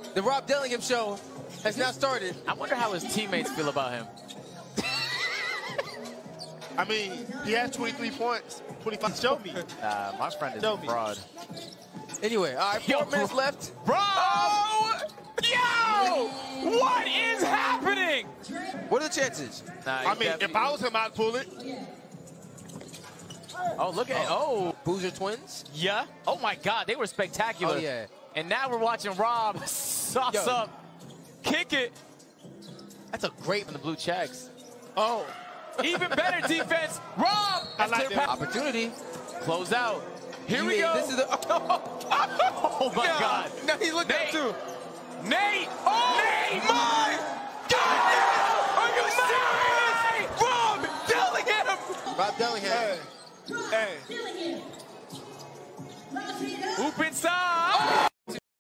The Rob Dillingham show has now started. I wonder how his teammates feel about him. I mean, he has 23 points. 25. Show me. My friend is a fraud. Anyway, all right, 4 minutes left. Bro! Yo! What is happening? What are the chances? I mean, if I was him, I'd pull it. Oh, look at Boozer twins? Yeah. Oh, my God. They were spectacular. Oh, yeah. And now we're watching Rob sauce up, kick it. That's a great from the Blue Checks. Oh. Even better defense. Rob! I like that. Opportunity. Close out. Here we go. This is the... Oh, my God. No, he's looking up, too. Nate! Oh, Nate! My God! Are you serious? Rob Dillingham! Rob Dillingham. Hey. Hoop inside!